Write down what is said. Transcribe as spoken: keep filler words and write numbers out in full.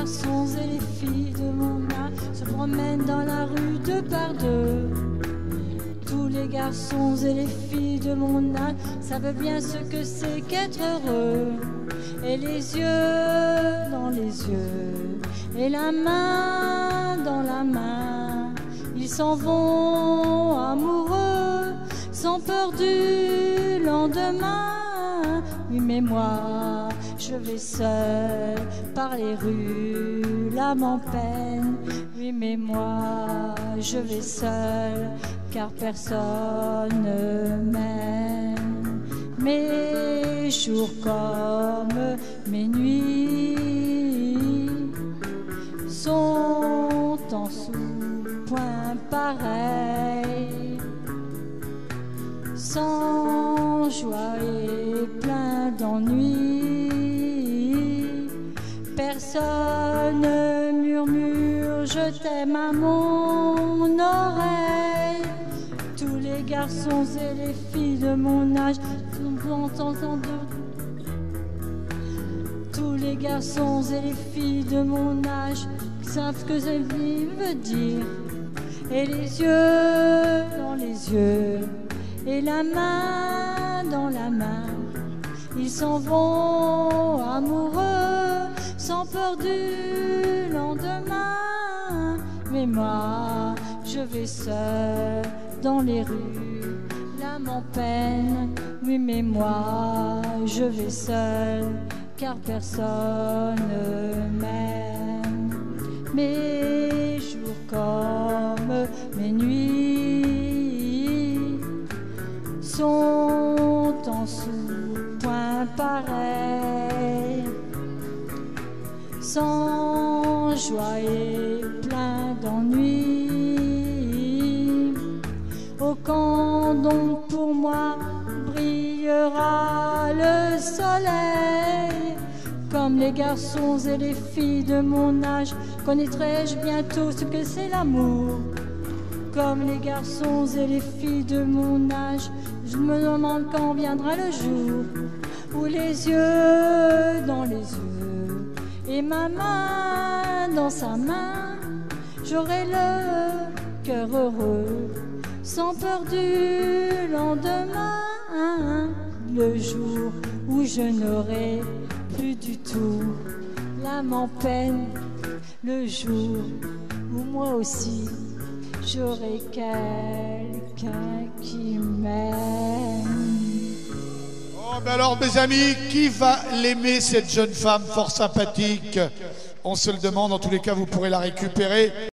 garçons et les filles de mon âge se promènent dans la rue deux par deux. Tous les garçons et les filles de mon âge savent bien ce que c'est qu'être heureux. Et les yeux dans les yeux, et la main dans la main, ils s'en vont amoureux, sans peur du lendemain. Oui, mais moi, je vais seul par les rues, l'âme en peine. Oui, mais moi, je vais seul, car personne ne m'aime. Mes jours comme mes nuits sont en sous-point pareil, sans joie et plein d'ennui. Personne ne murmure je t'aime à mon oreille. Tous les garçons et les filles de mon âge Tous les garçons et les filles de mon âge savent ce que cette vie veut dire. Et les yeux dans les yeux, et la main dans la main, ils s'en vont amoureux, sans peur du lendemain. Mais moi, je vais seul dans les rues, l'âme en peine. Oui, mais moi, je vais seul, car personne ne m'aime. Mes jours comme mes nuits sont en sous-point pareil, sans joie et plein d'ennui. Au camp donc pour moi brillera le soleil. Comme les garçons et les filles de mon âge, connaîtrai-je bientôt ce que c'est l'amour. Comme les garçons et les filles de mon âge, je me demande quand viendra le jour où les yeux dans les yeux et ma main dans sa main, j'aurai le cœur heureux, sans peur du lendemain. Le jour où je n'aurai plus du tout l'âme en peine, le jour où moi aussi j'aurai quelqu'un qui m'aime. Oh, ben alors mes amis, qui va l'aimer cette jeune femme fort sympathique? On se le demande, en tous les cas vous pourrez la récupérer.